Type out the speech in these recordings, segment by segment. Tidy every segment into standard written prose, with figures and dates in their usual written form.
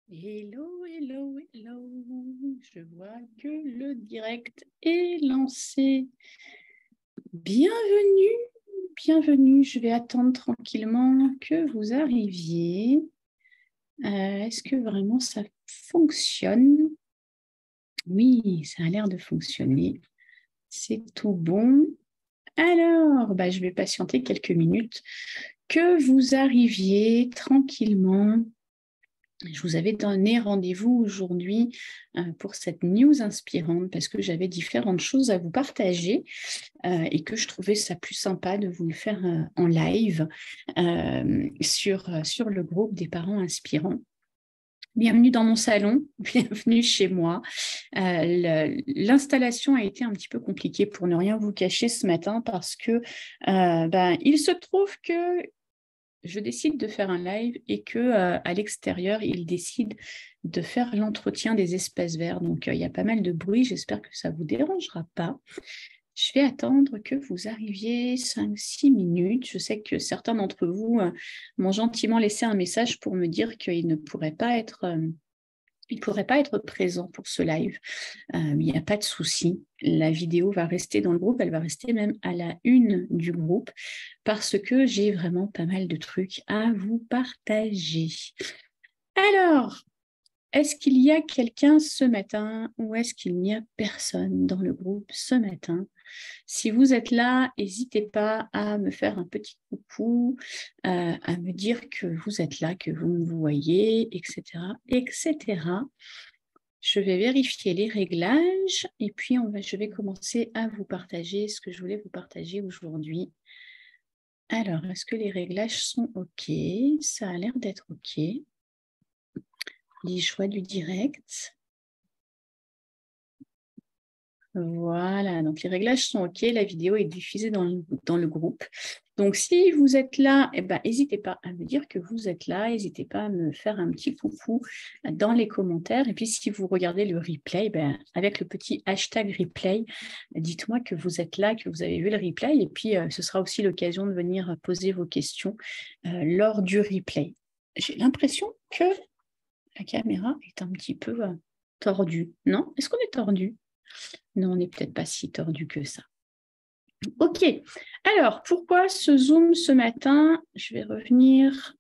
Hello, hello, hello. Je vois que le direct est lancé. Bienvenue, bienvenue. Je vais attendre tranquillement que vous arriviez. Est-ce que vraiment ça fonctionne? Oui, ça a l'air de fonctionner. C'est tout bon. Alors, je vais patienter quelques minutes que vous arriviez tranquillement. Je vous avais donné rendez-vous aujourd'hui pour cette news inspirante parce que j'avais différentes choses à vous partager et que je trouvais ça plus sympa de vous le faire en live sur le groupe des parents inspirants. Bienvenue dans mon salon, bienvenue chez moi. L'installation a été un petit peu compliquée pour ne rien vous cacher ce matin parce que il se trouve que je décide de faire un live et que à l'extérieur, il décide de faire l'entretien des espaces verts. Donc, il y a pas mal de bruit. J'espère que ça ne vous dérangera pas. Je vais attendre que vous arriviez 5-6 minutes. Je sais que certains d'entre vous m'ont gentiment laissé un message pour me dire qu'ils ne pourraient pas être... il ne pourrait pas être présent pour ce live. Il n'y a pas de souci. La vidéo va rester dans le groupe. Elle va rester même à la une du groupe parce que j'ai vraiment pas mal de trucs à vous partager. Alors, est-ce qu'il y a quelqu'un ce matin ou est-ce qu'il n'y a personne dans le groupe ce matin? Si vous êtes là, n'hésitez pas à me faire un petit coucou, à me dire que vous êtes là, que vous me voyez, etc., etc. Je vais vérifier les réglages et puis je vais commencer à vous partager ce que je voulais vous partager aujourd'hui. Alors, est-ce que les réglages sont OK? Ça a l'air d'être OK. Les choix du direct. Voilà, donc les réglages sont OK, la vidéo est diffusée dans le groupe. Donc, si vous êtes là, n'hésitez pas à me dire que vous êtes là, n'hésitez pas à me faire un petit coucou dans les commentaires. Et puis, si vous regardez le replay, avec le petit hashtag replay, dites-moi que vous êtes là, que vous avez vu le replay. Et puis, ce sera aussi l'occasion de venir poser vos questions lors du replay. J'ai l'impression que la caméra est un petit peu tordue. Non? Est-ce qu'on est tordu? Non, on n'est peut-être pas si tordu que ça. Ok, alors pourquoi ce Zoom ce matin? Je vais revenir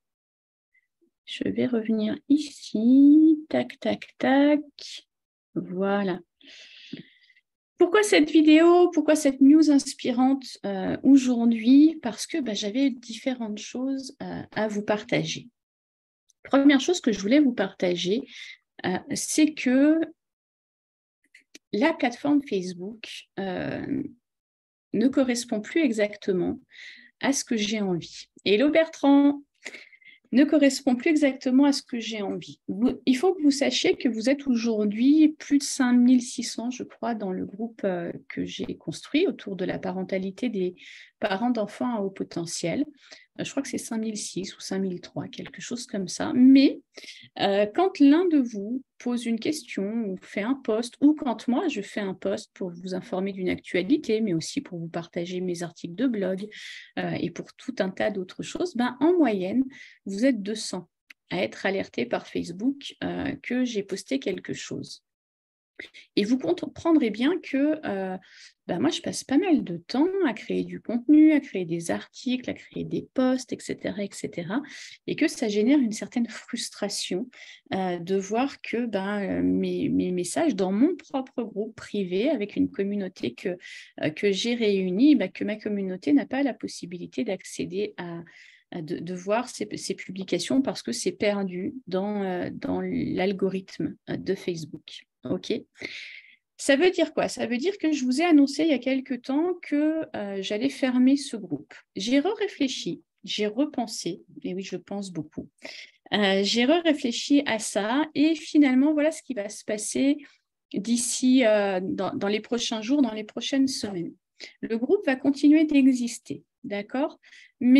ici. Tac, tac, tac. Voilà. Pourquoi cette vidéo? Pourquoi cette news inspirante aujourd'hui? Parce que j'avais différentes choses à vous partager. Première chose que je voulais vous partager, c'est que la plateforme Facebook ne correspond plus exactement à ce que j'ai envie. Hello Bertrand, ne correspond plus exactement à ce que j'ai envie. Il faut que vous sachiez que vous êtes aujourd'hui plus de 5600, je crois, dans le groupe que j'ai construit autour de la parentalité des parents d'enfants à haut potentiel. Je crois que c'est 5006 ou 5003, quelque chose comme ça. Mais quand l'un de vous pose une question ou fait un post, ou quand moi je fais un post pour vous informer d'une actualité, mais aussi pour vous partager mes articles de blog et pour tout un tas d'autres choses, en moyenne, vous êtes 200 à être alertés par Facebook que j'ai posté quelque chose. Et vous comprendrez bien que moi, je passe pas mal de temps à créer du contenu, à créer des articles, à créer des posts, etc., etc. Et que ça génère une certaine frustration de voir que mes messages dans mon propre groupe privé, avec une communauté que j'ai réunie, que ma communauté n'a pas la possibilité d'accéder de voir ces publications parce que c'est perdu dans l'algorithme de Facebook. OK. Ça veut dire quoi? Ça veut dire que je vous ai annoncé il y a quelque temps que j'allais fermer ce groupe. J'ai réfléchi, j'ai repensé, et oui, je pense beaucoup. J'ai réfléchi à ça et finalement, voilà ce qui va se passer d'ici dans les prochains jours, dans les prochaines semaines. Le groupe va continuer d'exister, d'accord? Mais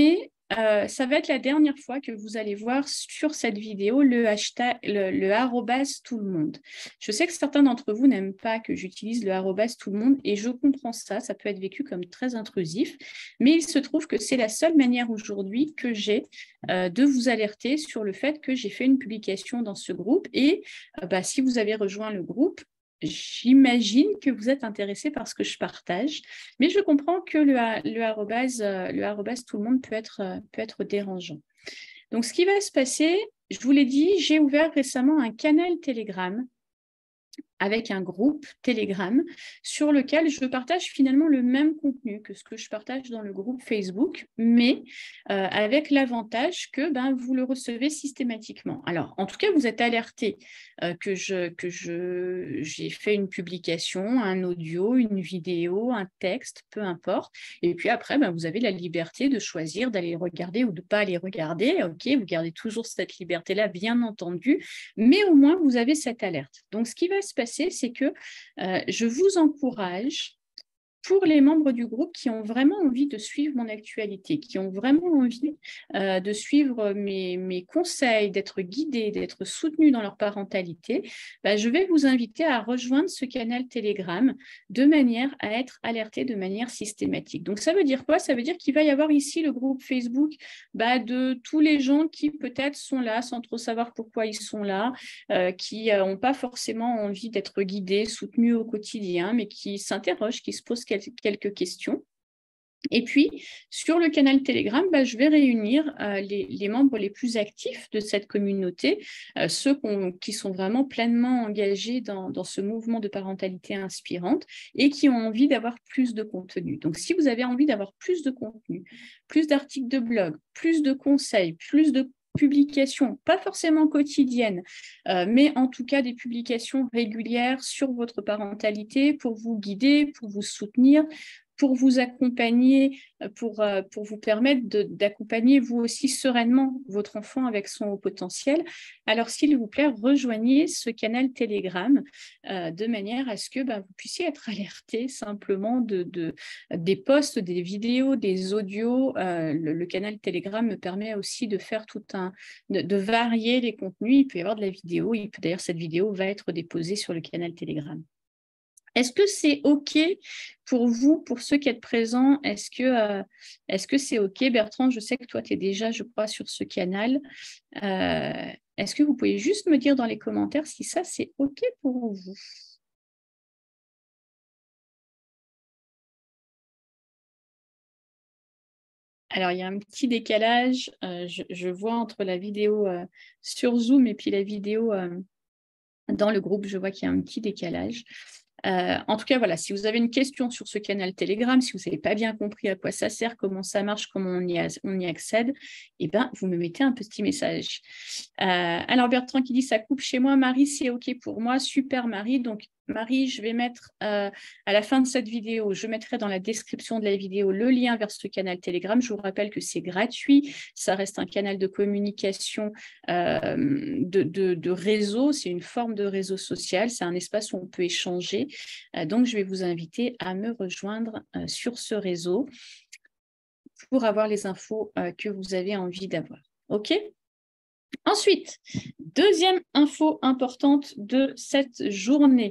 ça va être la dernière fois que vous allez voir sur cette vidéo le hashtag, le arrobase tout le monde. Je sais que certains d'entre vous n'aiment pas que j'utilise le arrobase tout le monde et je comprends ça, ça peut être vécu comme très intrusif, mais il se trouve que c'est la seule manière aujourd'hui que j'ai de vous alerter sur le fait que j'ai fait une publication dans ce groupe et si vous avez rejoint le groupe, j'imagine que vous êtes intéressé par ce que je partage, mais je comprends que le arrobase tout le monde peut être dérangeant. Donc, ce qui va se passer, je vous l'ai dit, j'ai ouvert récemment un canal Telegram avec un groupe Telegram sur lequel je partage finalement le même contenu que ce que je partage dans le groupe Facebook, mais avec l'avantage que vous le recevez systématiquement. Alors, en tout cas, vous êtes alerté que j'ai fait une publication, un audio, une vidéo, un texte, peu importe. Et puis après, vous avez la liberté de choisir d'aller regarder ou de ne pas aller regarder. OK, vous gardez toujours cette liberté-là, bien entendu, mais au moins, vous avez cette alerte. Donc, ce qui va se passer, c'est que je vous encourage, pour les membres du groupe qui ont vraiment envie de suivre mon actualité, qui ont vraiment envie de suivre mes conseils, d'être guidés, d'être soutenus dans leur parentalité, je vais vous inviter à rejoindre ce canal Telegram de manière à être alerté de manière systématique. Donc, ça veut dire quoi? Ça veut dire qu'il va y avoir ici le groupe Facebook de tous les gens qui peut-être sont là sans trop savoir pourquoi ils sont là, qui n'ont pas forcément envie d'être guidés, soutenus au quotidien, mais qui s'interrogent, qui se posent quelques questions. Et puis, sur le canal Telegram, je vais réunir les membres les plus actifs de cette communauté, ceux qui sont vraiment pleinement engagés dans ce mouvement de parentalité inspirante et qui ont envie d'avoir plus de contenu. Donc, si vous avez envie d'avoir plus de contenu, plus d'articles de blog, plus de conseils, plus de publications, pas forcément quotidiennes, mais en tout cas des publications régulières sur votre parentalité pour vous guider, pour vous soutenir, pour vous accompagner, pour vous permettre d'accompagner vous aussi sereinement votre enfant avec son haut potentiel. Alors, s'il vous plaît, rejoignez ce canal Telegram de manière à ce que vous puissiez être alerté simplement des posts, des vidéos, des audios. Le canal Telegram me permet aussi de faire de varier les contenus. Il peut y avoir de la vidéo. D'ailleurs, cette vidéo va être déposée sur le canal Telegram. Est-ce que c'est OK pour vous, pour ceux qui êtes présents? Est-ce que c'est OK? Bertrand, je sais que toi, tu es déjà, je crois, sur ce canal. Est-ce que vous pouvez juste me dire dans les commentaires si ça, c'est OK pour vous? Alors, il y a un petit décalage. Je vois entre la vidéo sur Zoom et puis la vidéo dans le groupe, je vois qu'il y a un petit décalage. En tout cas, voilà, si vous avez une question sur ce canal Telegram, si vous n'avez pas bien compris à quoi ça sert, comment ça marche, comment on y accède, vous me mettez un petit message. Alors, Bertrand qui dit « ça coupe chez moi, Marie, c'est OK pour moi ». Super, Marie. Donc, Marie, je vais mettre à la fin de cette vidéo, je mettrai dans la description de la vidéo le lien vers ce canal Telegram. Je vous rappelle que c'est gratuit, ça reste un canal de communication de réseau, c'est une forme de réseau social, c'est un espace où on peut échanger. Donc, je vais vous inviter à me rejoindre sur ce réseau pour avoir les infos que vous avez envie d'avoir. OK ? Ensuite, deuxième info importante de cette journée.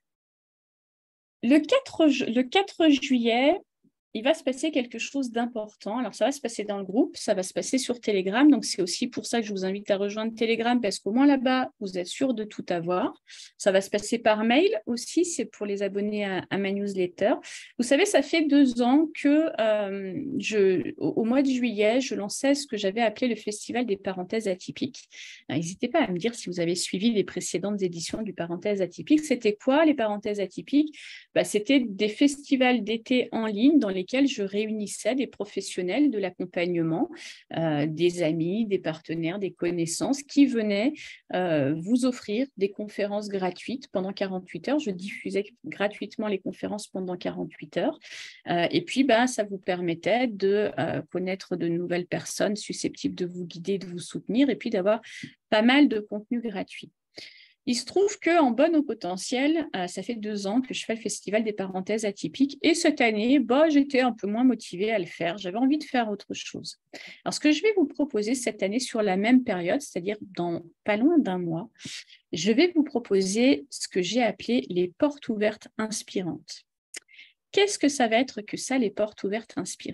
Le 4 juillet, il va se passer quelque chose d'important. Alors, ça va se passer dans le groupe, ça va se passer sur Telegram. Donc, c'est aussi pour ça que je vous invite à rejoindre Telegram parce qu'au moins là-bas, vous êtes sûr de tout avoir. Ça va se passer par mail aussi, c'est pour les abonnés à ma newsletter. Vous savez, ça fait 2 ans que au mois de juillet, je lançais ce que j'avais appelé le Festival des parenthèses atypiques. N'hésitez pas à me dire si vous avez suivi les précédentes éditions du Parenthèse atypique. C'était quoi les parenthèses atypiques? C'était des festivals d'été en ligne dans lesquels je réunissais des professionnels de l'accompagnement, des amis, des partenaires, des connaissances qui venaient vous offrir des conférences gratuites pendant 48 heures. Je diffusais gratuitement les conférences pendant 48 heures. Et puis, ça vous permettait de connaître de nouvelles personnes susceptibles de vous guider, de vous soutenir et puis d'avoir pas mal de contenu gratuit. Il se trouve qu'en bonne au potentiel, ça fait 2 ans que je fais le Festival des parenthèses atypiques et cette année, j'étais un peu moins motivée à le faire. J'avais envie de faire autre chose. Alors, ce que je vais vous proposer cette année sur la même période, c'est-à-dire dans pas loin d'1 mois, je vais vous proposer ce que j'ai appelé les portes ouvertes inspirantes. Qu'est-ce que ça va être que ça, les portes ouvertes inspirantes ?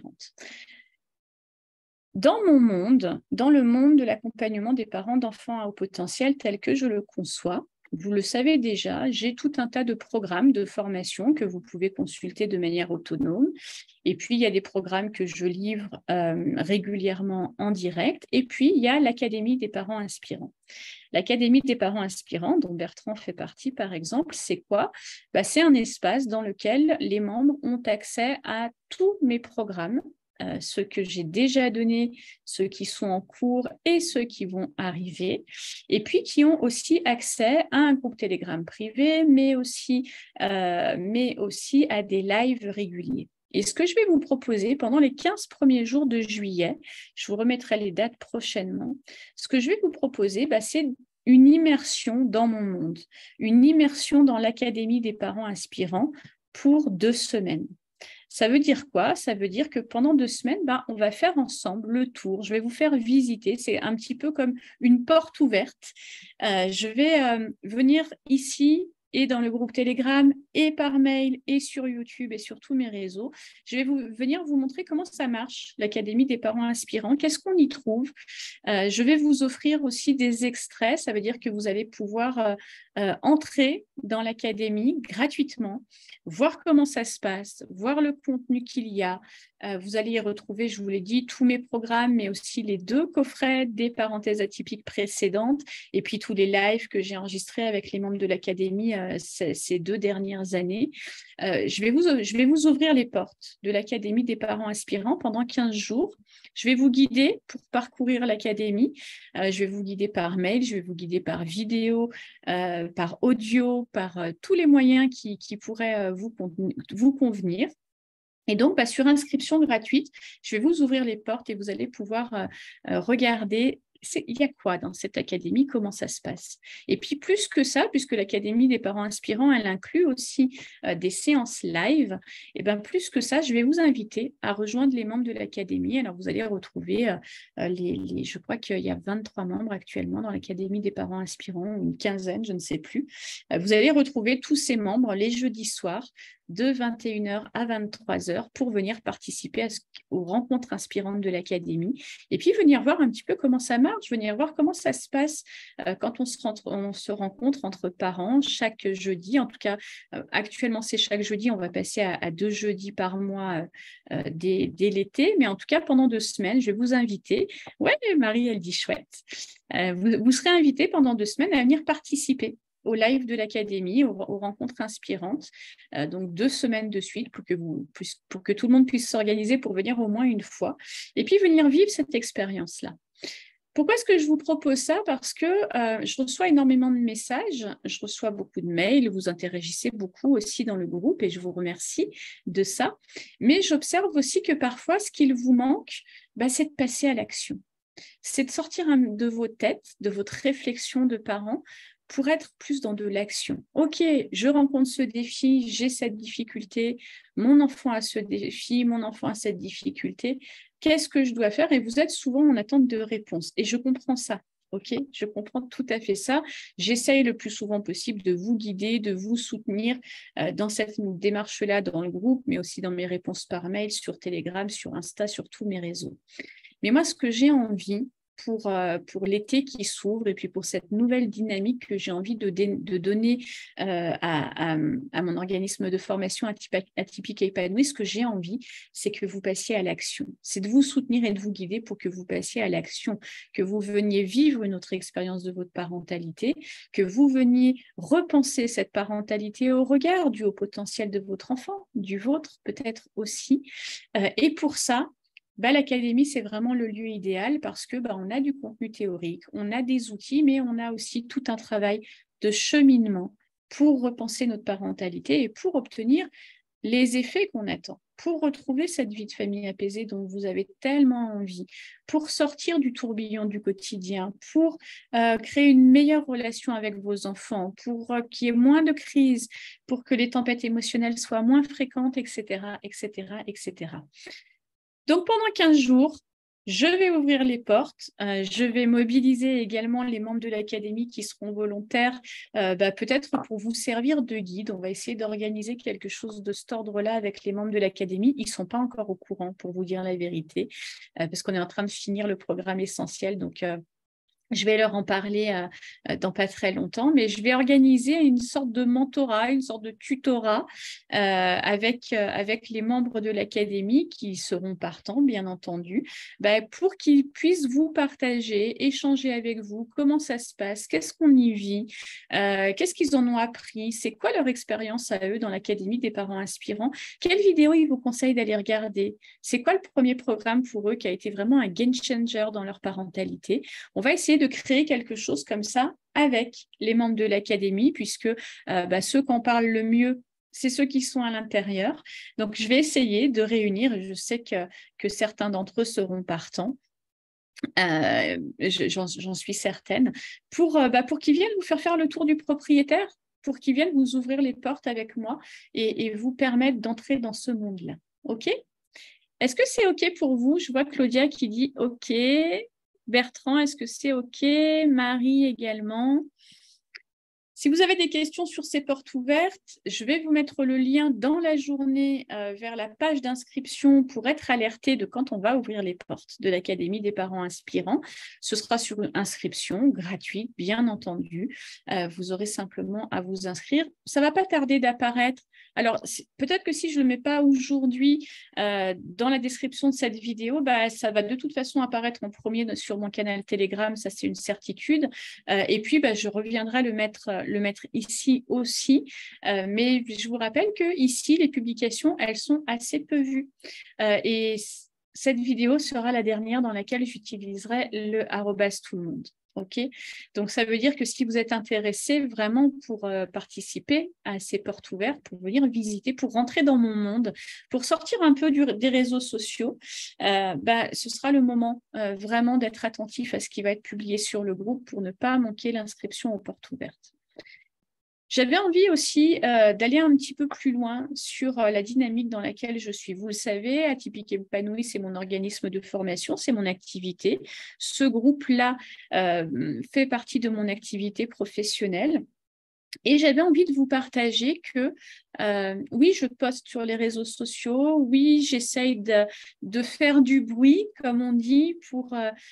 Dans mon monde, dans le monde de l'accompagnement des parents d'enfants à haut potentiel tel que je le conçois, vous le savez déjà, j'ai tout un tas de programmes de formation que vous pouvez consulter de manière autonome. Et puis, il y a des programmes que je livre régulièrement en direct. Et puis, il y a l'Académie des parents inspirants. L'Académie des parents inspirants, dont Bertrand fait partie, par exemple, c'est quoi ? C'est un espace dans lequel les membres ont accès à tous mes programmes, ceux que j'ai déjà donnés, ceux qui sont en cours et ceux qui vont arriver, et puis qui ont aussi accès à un groupe Telegram privé, mais aussi à des lives réguliers. Et ce que je vais vous proposer pendant les 15 premiers jours de juillet, je vous remettrai les dates prochainement, ce que je vais vous proposer, c'est une immersion dans mon monde, une immersion dans l'Académie des parents inspirants pour 2 semaines. Ça veut dire quoi? Ça veut dire que pendant 2 semaines, on va faire ensemble le tour. Je vais vous faire visiter. C'est un petit peu comme une porte ouverte. Je vais venir ici et dans le groupe Telegram et par mail et sur YouTube et sur tous mes réseaux. Je vais venir vous montrer comment ça marche, l'Académie des parents inspirants. Qu'est-ce qu'on y trouve? Je vais vous offrir aussi des extraits. Ça veut dire que vous allez pouvoir entrer dans l'Académie gratuitement, voir comment ça se passe, voir le contenu qu'il y a. Vous allez y retrouver, je vous l'ai dit, tous mes programmes, mais aussi les 2 coffrets des parenthèses atypiques précédentes et puis tous les lives que j'ai enregistrés avec les membres de l'Académie ces 2 dernières années. Je vais vous ouvrir les portes de l'Académie des parents inspirants pendant 15 jours. Je vais vous guider pour parcourir l'Académie. Je vais vous guider par mail, je vais vous guider par vidéo, par audio, par tous les moyens qui pourraient vous convenir. Et donc, sur inscription gratuite, je vais vous ouvrir les portes et vous allez pouvoir regarder il y a quoi dans cette académie, comment ça se passe. Et puis, plus que ça, puisque l'Académie des parents inspirants, elle inclut aussi des séances live, et plus que ça, je vais vous inviter à rejoindre les membres de l'Académie. Alors, vous allez retrouver je crois qu'il y a 23 membres actuellement dans l'Académie des parents inspirants, une quinzaine, je ne sais plus. Vous allez retrouver tous ces membres les jeudis soirs, de 21h à 23h pour venir participer aux rencontres inspirantes de l'Académie et puis venir voir un petit peu comment ça marche, venir voir comment ça se passe quand on se rencontre entre parents chaque jeudi. En tout cas, actuellement, c'est chaque jeudi. On va passer à 2 jeudis par mois dès l'été. Mais en tout cas, pendant 2 semaines, je vais vous inviter. Ouais, Marie, elle dit chouette. Vous serez invité pendant 2 semaines à venir participer au live de l'Académie, aux rencontres inspirantes. Donc 2 semaines de suite pour que tout le monde puisse s'organiser pour venir au moins une fois et puis venir vivre cette expérience-là. Pourquoi est-ce que je vous propose ça? Parce que je reçois énormément de messages, je reçois beaucoup de mails, vous interagissez beaucoup aussi dans le groupe et je vous remercie de ça. Mais j'observe aussi que parfois, ce qu'il vous manque, c'est de passer à l'action. C'est de sortir de vos têtes, de votre réflexion de parents, pour être plus dans de l'action. Ok, je rencontre ce défi, j'ai cette difficulté, mon enfant a ce défi, mon enfant a cette difficulté, qu'est-ce que je dois faire? Et vous êtes souvent en attente de réponse. Et je comprends ça, ok? Je comprends tout à fait ça. J'essaye le plus souvent possible de vous guider, de vous soutenir dans cette démarche-là, dans le groupe, mais aussi dans mes réponses par mail, sur Telegram, sur Insta, sur tous mes réseaux. Mais moi, ce que j'ai envie, pour l'été qui s'ouvre et puis pour cette nouvelle dynamique que j'ai envie de donner à mon organisme de formation atypique et épanouie, ce que j'ai envie, c'est que vous passiez à l'action. C'est de vous soutenir et de vous guider pour que vous passiez à l'action, que vous veniez vivre une autre expérience de votre parentalité, que vous veniez repenser cette parentalité au regard du haut potentiel de votre enfant, du vôtre peut-être aussi. Et pour ça, l'Académie, c'est vraiment le lieu idéal parce que on a du contenu théorique, on a des outils, mais on a aussi tout un travail de cheminement pour repenser notre parentalité et pour obtenir les effets qu'on attend pour retrouver cette vie de famille apaisée dont vous avez tellement envie, pour sortir du tourbillon du quotidien, pour créer une meilleure relation avec vos enfants, pour qu'il y ait moins de crises, pour que les tempêtes émotionnelles soient moins fréquentes, etc., etc., etc. Donc, pendant 15 jours, je vais ouvrir les portes. Je vais mobiliser également les membres de l'académie qui seront volontaires, peut-être pour vous servir de guide. On va essayer d'organiser quelque chose de cet ordre-là avec les membres de l'académie. Ils ne sont pas encore au courant, pour vous dire la vérité, parce qu'on est en train de finir le programme essentiel. Donc, je vais leur en parler dans pas très longtemps, mais je vais organiser une sorte de mentorat, une sorte de tutorat avec les membres de l'académie qui seront partants, bien entendu, pour qu'ils puissent vous partager, échanger avec vous, comment ça se passe, qu'est-ce qu'on y vit, qu'est-ce qu'ils en ont appris, c'est quoi leur expérience à eux dans l'académie des parents inspirants, quelles vidéos ils vous conseillent d'aller regarder, c'est quoi le premier programme pour eux qui a été vraiment un game changer dans leur parentalité. On va essayer de créer quelque chose comme ça avec les membres de l'académie, puisque ceux qui en parlent le mieux, c'est ceux qui sont à l'intérieur. Donc, je vais essayer de réunir, et je sais que certains d'entre eux seront partants, j'en suis certaine, pour qu'ils viennent vous faire le tour du propriétaire, pour qu'ils viennent vous ouvrir les portes avec moi et vous permettre d'entrer dans ce monde-là. OK ? Est-ce que c'est OK pour vous? Je vois Claudia qui dit OK. Bertrand, est-ce que c'est OK? Marie également. Si vous avez des questions sur ces portes ouvertes, je vais vous mettre le lien dans la journée vers la page d'inscription pour être alerté de quand on va ouvrir les portes de l'Académie des parents inspirants. Ce sera sur une inscription gratuite, bien entendu. Vous aurez simplement à vous inscrire. Ça ne va pas tarder d'apparaître. Alors, peut-être que si je ne le mets pas aujourd'hui dans la description de cette vidéo, ça va de toute façon apparaître en premier sur mon canal Telegram, ça c'est une certitude. Et puis, je reviendrai le mettre ici aussi. Mais je vous rappelle que ici, les publications, elles sont assez peu vues. Et cette vidéo sera la dernière dans laquelle j'utiliserai le @ tout le monde. OK, donc ça veut dire que si vous êtes intéressé vraiment pour participer à ces portes ouvertes, pour venir visiter, pour rentrer dans mon monde, pour sortir un peu des réseaux sociaux, ce sera le moment vraiment d'être attentif à ce qui va être publié sur le groupe pour ne pas manquer l'inscription aux portes ouvertes. J'avais envie aussi d'aller un petit peu plus loin sur la dynamique dans laquelle je suis. Vous le savez, Atypique Épanoui, c'est mon organisme de formation, c'est mon activité. Ce groupe-là fait partie de mon activité professionnelle. Et j'avais envie de vous partager que oui, je poste sur les réseaux sociaux, oui, j'essaye de faire du bruit, comme on dit, pour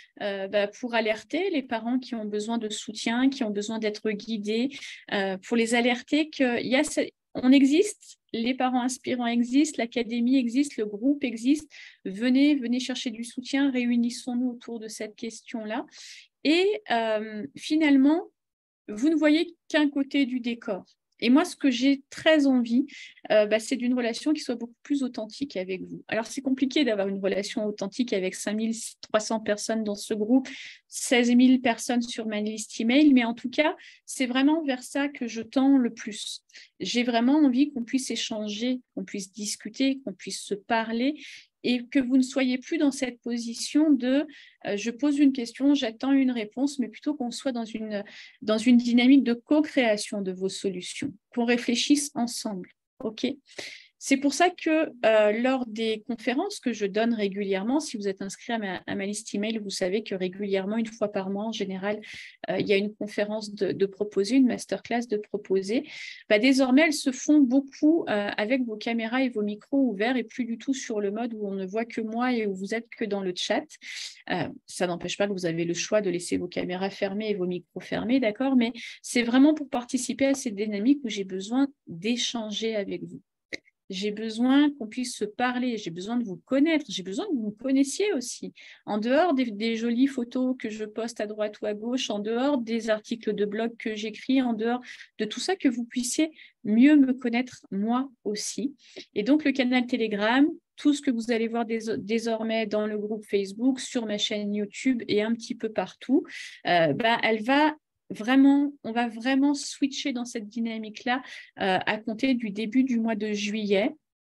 alerter les parents qui ont besoin de soutien, qui ont besoin d'être guidés, pour les alerter qu'on existe, les parents inspirants existent, l'académie existe, le groupe existe. Venez chercher du soutien, réunissons-nous autour de cette question-là. Et finalement, vous ne voyez qu'un côté du décor. Et moi, ce que j'ai très envie, c'est d'une relation qui soit beaucoup plus authentique avec vous. Alors, c'est compliqué d'avoir une relation authentique avec 5300 personnes dans ce groupe, 16 000 personnes sur ma liste email, mais en tout cas, c'est vraiment vers ça que je tends le plus. J'ai vraiment envie qu'on puisse échanger, qu'on puisse discuter, qu'on puisse se parler et que vous ne soyez plus dans cette position de je pose une question, j'attends une réponse, mais plutôt qu'on soit dans une dynamique de co-création de vos solutions, qu'on réfléchisse ensemble. OK ? C'est pour ça que lors des conférences que je donne régulièrement, si vous êtes inscrit à ma liste email, vous savez que régulièrement, une fois par mois en général, il y a une conférence de proposer, une masterclass de proposer. Désormais, elles se font beaucoup avec vos caméras et vos micros ouverts et plus du tout sur le mode où on ne voit que moi et où vous êtes que dans le chat. Ça n'empêche pas que vous avez le choix de laisser vos caméras fermées et vos micros fermés, d'accord ? Mais c'est vraiment pour participer à cette dynamique où j'ai besoin d'échanger avec vous. J'ai besoin qu'on puisse se parler, j'ai besoin de vous connaître, j'ai besoin que vous me connaissiez aussi. En dehors des jolies photos que je poste à droite ou à gauche, en dehors des articles de blog que j'écris, en dehors de tout ça, que vous puissiez mieux me connaître moi aussi. Et donc, le canal Telegram, tout ce que vous allez voir désormais dans le groupe Facebook, sur ma chaîne YouTube et un petit peu partout, on va vraiment switcher dans cette dynamique-là à compter du début du mois de juillet.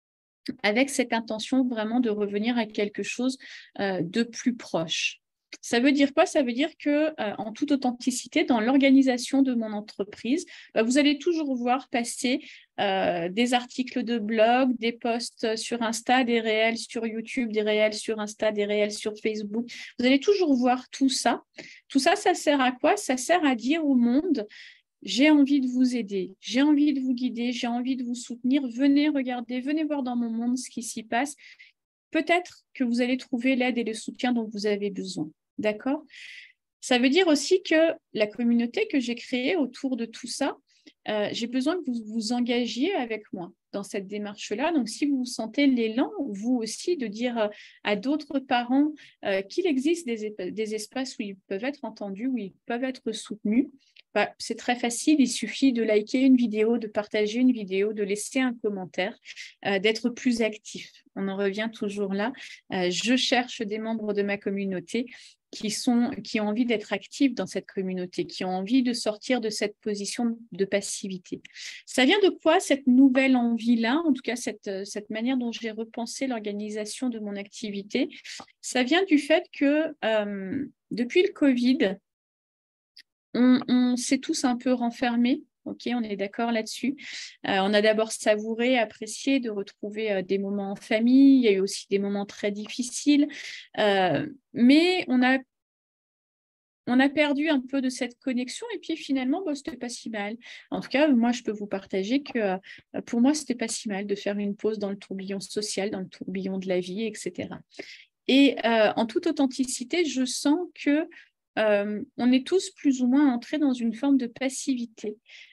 avec cette intention vraiment de revenir à quelque chose de plus proche. Ça veut dire quoi? Ça veut dire que, en toute authenticité, dans l'organisation de mon entreprise, vous allez toujours voir passer des articles de blog, des posts sur Insta, des réels sur YouTube, des réels sur Insta, des réels sur Facebook. Vous allez toujours voir tout ça. Tout ça, ça sert à quoi? Ça sert à dire au monde: j'ai envie de vous aider, j'ai envie de vous guider, j'ai envie de vous soutenir. Venez regarder, venez voir dans mon monde ce qui s'y passe. Peut-être que vous allez trouver l'aide et le soutien dont vous avez besoin. D'accord? Ça veut dire aussi que la communauté que j'ai créée autour de tout ça, j'ai besoin que vous vous engagiez avec moi dans cette démarche-là. Donc, si vous sentez l'élan, vous aussi, de dire à d'autres parents qu'il existe des espaces où ils peuvent être entendus, où ils peuvent être soutenus, c'est très facile. Il suffit de liker une vidéo, de partager une vidéo, de laisser un commentaire, d'être plus actif. On en revient toujours là. Je cherche des membres de ma communauté qui ont envie d'être actifs dans cette communauté, qui ont envie de sortir de cette position de passivité. Ça vient de quoi, cette nouvelle envie-là, en tout cas cette manière dont j'ai repensé l'organisation de mon activité? Ça vient du fait que depuis le Covid, on s'est tous un peu renfermés. Ok, on est d'accord là-dessus. On a d'abord savouré, apprécié de retrouver des moments en famille. Il y a eu aussi des moments très difficiles. Mais on a perdu un peu de cette connexion et puis finalement, ce n'était pas si mal. En tout cas, moi, je peux vous partager que pour moi, ce n'était pas si mal de faire une pause dans le tourbillon social, dans le tourbillon de la vie, etc. Et en toute authenticité, je sens que on est tous plus ou moins entrés dans une forme de passivité,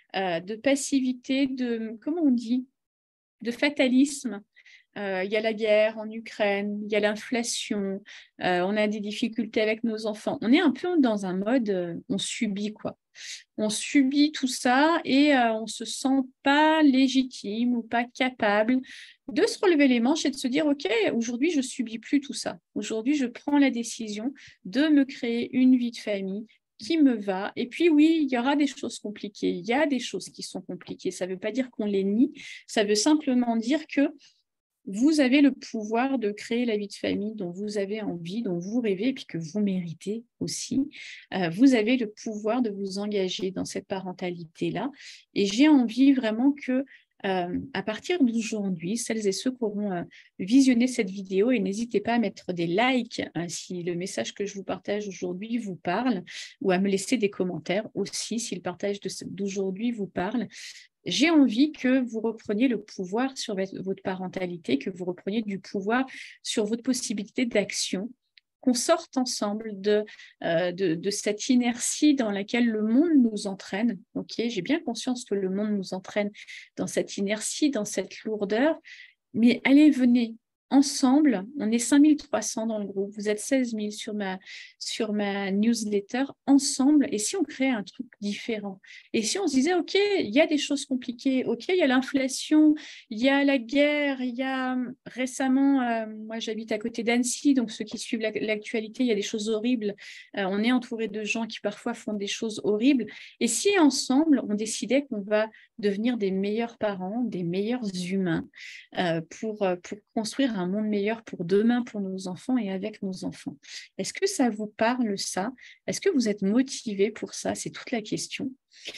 comment on dit, de fatalisme. Il y a la guerre en Ukraine, il y a l'inflation, on a des difficultés avec nos enfants. On est un peu dans un mode, on subit quoi. On subit tout ça et on ne se sent pas légitime ou pas capable de se relever les manches et de se dire, OK, aujourd'hui, je ne subis plus tout ça. Aujourd'hui, je prends la décision de me créer une vie de famille qui me va. Et puis oui, il y aura des choses compliquées. Il y a des choses qui sont compliquées. Ça ne veut pas dire qu'on les nie. Ça veut simplement dire que vous avez le pouvoir de créer la vie de famille dont vous avez envie, dont vous rêvez et puis que vous méritez aussi. Vous avez le pouvoir de vous engager dans cette parentalité-là. Et j'ai envie vraiment que, à partir d'aujourd'hui, celles et ceux qui auront visionné cette vidéo, et n'hésitez pas à mettre des likes si le message que je vous partage aujourd'hui vous parle, ou à me laisser des commentaires aussi si le partage d'aujourd'hui vous parle. J'ai envie que vous repreniez le pouvoir sur votre parentalité, que vous repreniez du pouvoir sur votre possibilité d'action, qu'on sorte ensemble de cette inertie dans laquelle le monde nous entraîne. Okay, j'ai bien conscience que le monde nous entraîne dans cette inertie, dans cette lourdeur, mais allez, venez. Ensemble, on est 5300 dans le groupe, vous êtes 16 000 sur ma newsletter, ensemble, et si on crée un truc différent? Et si on se disait, OK, il y a des choses compliquées, OK, il y a l'inflation, il y a la guerre, il y a récemment, moi j'habite à côté d'Annecy, donc ceux qui suivent l'actualité, il y a des choses horribles, on est entouré de gens qui parfois font des choses horribles, et si ensemble, on décidait qu'on va devenir des meilleurs parents, des meilleurs humains, pour construire un monde meilleur pour demain, pour nos enfants et avec nos enfants. Est-ce que ça vous parle, ça? Est-ce que vous êtes motivé pour ça? C'est toute la question.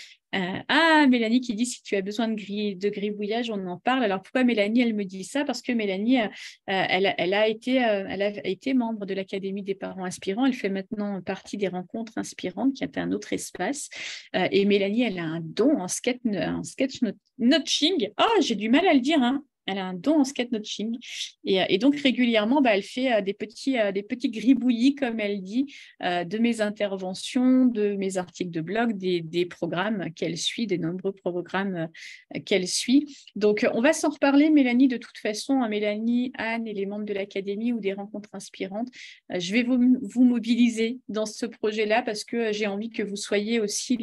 Mélanie qui dit si tu as besoin de gribouillage, on en parle. Alors pourquoi Mélanie, elle me dit ça? Parce que Mélanie, elle a été membre de l'Académie des parents inspirants. Elle fait maintenant partie des rencontres inspirantes, qui est un autre espace. Et Mélanie, elle a un don en sketch notching. Oh, j'ai du mal à le dire, hein. Elle a un don en sketchnoting et donc régulièrement, elle fait des petits gribouillis, comme elle dit, de mes interventions, de mes articles de blog, des programmes qu'elle suit, des nombreux programmes qu'elle suit. Donc, on va s'en reparler, Mélanie, de toute façon. Mélanie, Anne et les membres de l'Académie ou des rencontres inspirantes, je vais vous mobiliser dans ce projet-là parce que j'ai envie que vous soyez aussi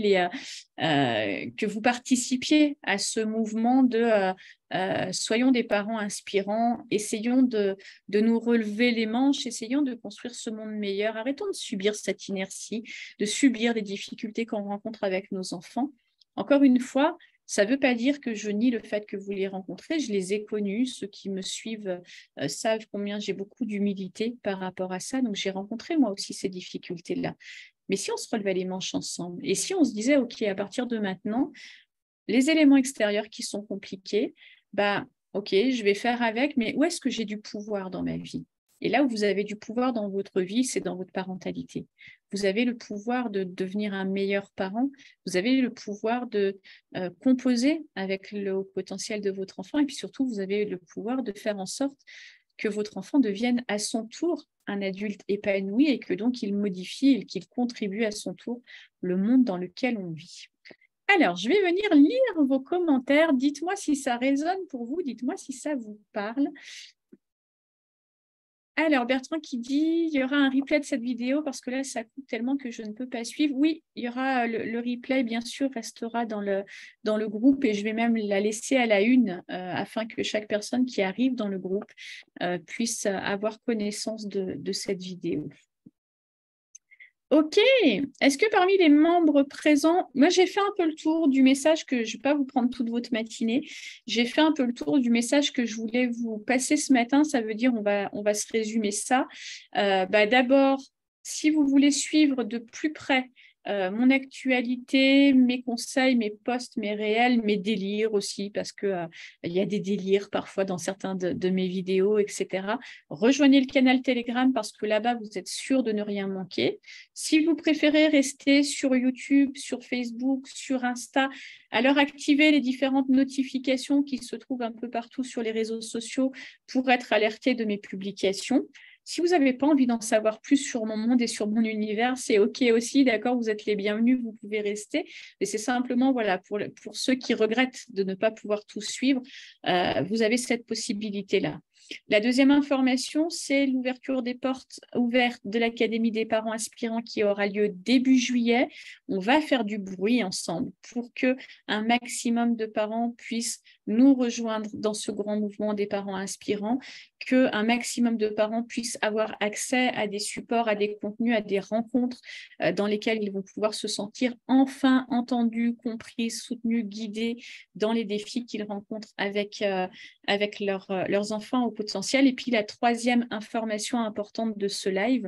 que vous participiez à ce mouvement de soyons des parents inspirants, essayons de nous relever les manches, essayons de construire ce monde meilleur, arrêtons de subir cette inertie, de subir les difficultés qu'on rencontre avec nos enfants. Encore une fois, Ça ne veut pas dire que je nie le fait que vous les rencontrez. Je les ai connus. Ceux qui me suivent savent combien j'ai beaucoup d'humilité par rapport à ça. Donc, j'ai rencontré moi aussi ces difficultés-là. Mais si on se relevait les manches ensemble et si on se disait, OK, à partir de maintenant, les éléments extérieurs qui sont compliqués, bah, OK, je vais faire avec, mais où est-ce que j'ai du pouvoir dans ma vie? Et là où vous avez du pouvoir dans votre vie, c'est dans votre parentalité. Vous avez le pouvoir de devenir un meilleur parent. Vous avez le pouvoir de composer avec le haut potentiel de votre enfant. Et puis surtout, vous avez le pouvoir de faire en sorte que votre enfant devienne à son tour un adulte épanoui et que donc il modifie et qu'il contribue à son tour le monde dans lequel on vit. Alors, je vais venir lire vos commentaires. Dites-moi si ça résonne pour vous. Dites-moi si ça vous parle. Alors, Bertrand qui dit, il y aura un replay de cette vidéo parce que là, ça coupe tellement que je ne peux pas suivre. Oui, il y aura le replay, bien sûr, restera dans le groupe et je vais même la laisser à la une afin que chaque personne qui arrive dans le groupe puisse avoir connaissance de cette vidéo. Ok, est-ce que parmi les membres présents, moi j'ai fait un peu le tour du message que je ne vais pas vous prendre toute votre matinée, j'ai fait un peu le tour du message que je voulais vous passer ce matin, ça veut dire on va se résumer ça. D'abord, si vous voulez suivre de plus près mon actualité, mes conseils, mes posts, mes réels, mes délires aussi, parce que il y a des délires parfois dans certains de mes vidéos, etc. Rejoignez le canal Telegram parce que là-bas, vous êtes sûr de ne rien manquer. Si vous préférez rester sur YouTube, sur Facebook, sur Insta, alors activez les différentes notifications qui se trouvent un peu partout sur les réseaux sociaux pour être alerté de mes publications. Si vous n'avez pas envie d'en savoir plus sur mon monde et sur mon univers, c'est OK aussi, d'accord, vous êtes les bienvenus, vous pouvez rester. Mais c'est simplement, voilà, pour ceux qui regrettent de ne pas pouvoir tout suivre, vous avez cette possibilité-là. La deuxième information, c'est l'ouverture des portes ouvertes de l'Académie des parents aspirants qui aura lieu début juillet. On va faire du bruit ensemble pour que un maximum de parents puissent nous rejoindre dans ce grand mouvement des parents aspirants, qu'un maximum de parents puissent avoir accès à des supports, à des contenus, à des rencontres dans lesquelles ils vont pouvoir se sentir enfin entendus, compris, soutenus, guidés dans les défis qu'ils rencontrent avec leurs enfants au potentiel. Et puis la troisième information importante de ce live,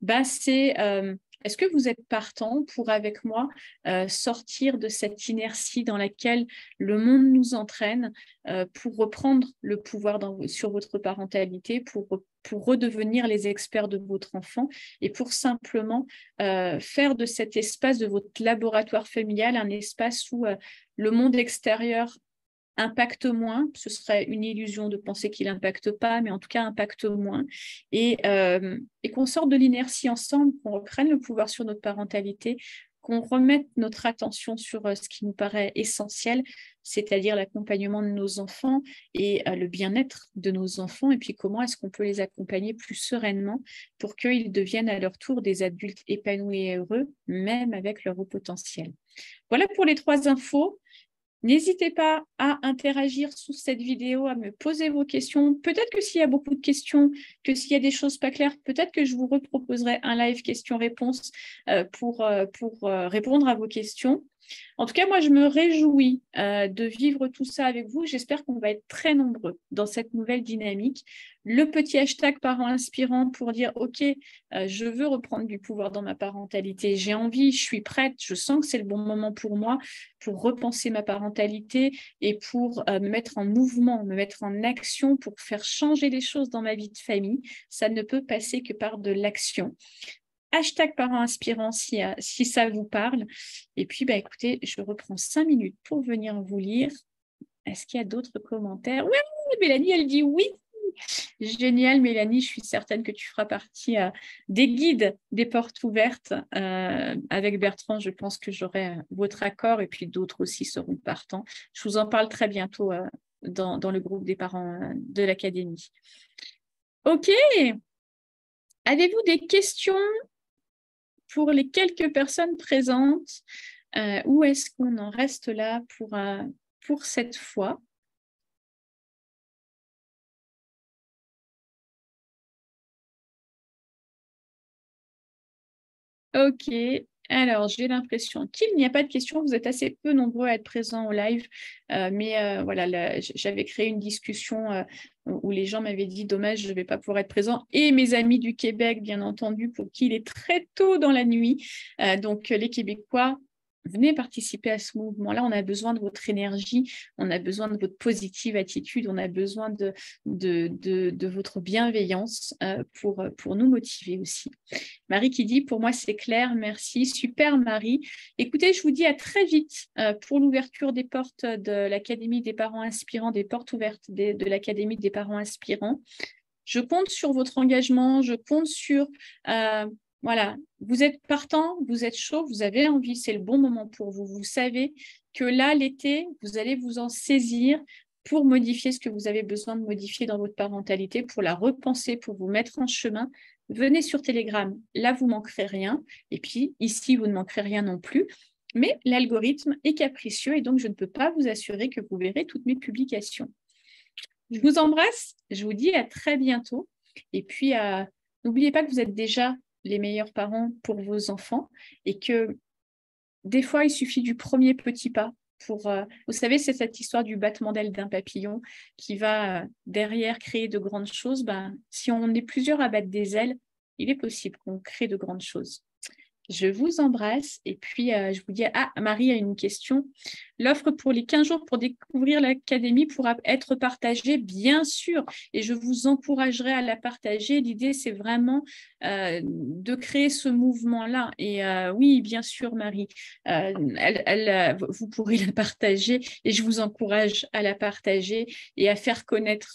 c'est est-ce que vous êtes partant pour, avec moi, sortir de cette inertie dans laquelle le monde nous entraîne pour reprendre le pouvoir sur votre parentalité, pour redevenir les experts de votre enfant et pour simplement faire de cet espace de votre laboratoire familial un espace où le monde extérieur impacte moins, ce serait une illusion de penser qu'il n'impacte pas, mais en tout cas impacte moins, et qu'on sorte de l'inertie ensemble, qu'on reprenne le pouvoir sur notre parentalité, qu'on remette notre attention sur ce qui nous paraît essentiel, c'est-à-dire l'accompagnement de nos enfants et le bien-être de nos enfants, et puis comment est-ce qu'on peut les accompagner plus sereinement pour qu'ils deviennent à leur tour des adultes épanouis et heureux, même avec leur haut potentiel. Voilà pour les 3 infos. N'hésitez pas à interagir sous cette vidéo, à me poser vos questions. Peut-être que s'il y a beaucoup de questions, que s'il y a des choses pas claires, peut-être que je vous reproposerai un live questions-réponses pour répondre à vos questions. En tout cas, moi, je me réjouis de vivre tout ça avec vous. J'espère qu'on va être très nombreux dans cette nouvelle dynamique. Le petit hashtag parents inspirants pour dire « Ok, je veux reprendre du pouvoir dans ma parentalité. J'ai envie, je suis prête, je sens que c'est le bon moment pour moi pour repenser ma parentalité et pour me mettre en mouvement, me mettre en action pour faire changer les choses dans ma vie de famille. Ça ne peut passer que par de l'action. » Hashtag parents inspirants si ça vous parle. Et puis, écoutez, je reprends 5 minutes pour venir vous lire. Est-ce qu'il y a d'autres commentaires? Oui, Mélanie, elle dit oui. Génial, Mélanie, je suis certaine que tu feras partie des guides des portes ouvertes. Avec Bertrand, je pense que j'aurai votre accord et puis d'autres aussi seront partants. Je vous en parle très bientôt dans le groupe des parents de l'Académie. OK. Avez-vous des questions pour les quelques personnes présentes, où est-ce qu'on en reste là pour cette fois? Ok, Alors, j'ai l'impression qu'il n'y a pas de questions. Vous êtes assez peu nombreux à être présents au live. Voilà, j'avais créé une discussion où les gens m'avaient dit, dommage, je ne vais pas pouvoir être présent. Et mes amis du Québec, bien entendu, pour qui il est très tôt dans la nuit. Donc, les Québécois, venez participer à ce mouvement-là. On a besoin de votre énergie, on a besoin de votre positive attitude, on a besoin de votre bienveillance pour nous motiver aussi. Marie qui dit, pour moi, c'est clair, merci. Super, Marie. Écoutez, je vous dis à très vite pour l'ouverture des portes de l'Académie des parents inspirants, des portes ouvertes de l'Académie des parents inspirants. Je compte sur votre engagement, je compte sur... voilà, vous êtes partant, vous êtes chaud, vous avez envie, c'est le bon moment pour vous. Vous savez que là, l'été, vous allez vous en saisir pour modifier ce que vous avez besoin de modifier dans votre parentalité, pour la repenser, pour vous mettre en chemin. Venez sur Telegram, là, vous ne manquerez rien. Et puis, ici, vous ne manquerez rien non plus. Mais l'algorithme est capricieux et donc je ne peux pas vous assurer que vous verrez toutes mes publications. Je vous embrasse, je vous dis à très bientôt. Et puis, n'oubliez pas que vous êtes déjà les meilleurs parents pour vos enfants et que des fois, il suffit du premier petit pas pour, vous savez, c'est cette histoire du battement d'aile d'un papillon qui va derrière créer de grandes choses. Ben, si on est plusieurs à battre des ailes, il est possible qu'on crée de grandes choses. Je vous embrasse et puis je vous dis, Marie a une question. L'offre pour les 15 jours pour découvrir l'académie pourra être partagée, bien sûr, et je vous encouragerai à la partager. L'idée, c'est vraiment de créer ce mouvement-là. Et oui, bien sûr, Marie, vous pourrez la partager et je vous encourage à la partager et à faire connaître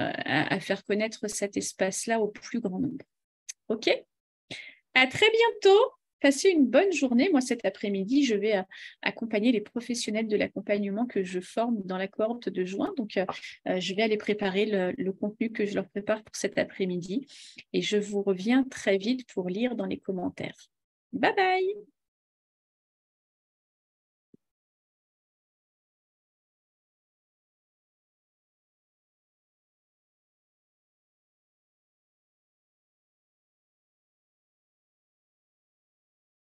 cet espace-là au plus grand nombre. OK ? À très bientôt. Passez une bonne journée. Moi, cet après-midi, je vais accompagner les professionnels de l'accompagnement que je forme dans la cohorte de juin. Donc, je vais aller préparer le contenu que je leur prépare pour cet après-midi. Et je vous reviens très vite pour lire dans les commentaires. Bye bye!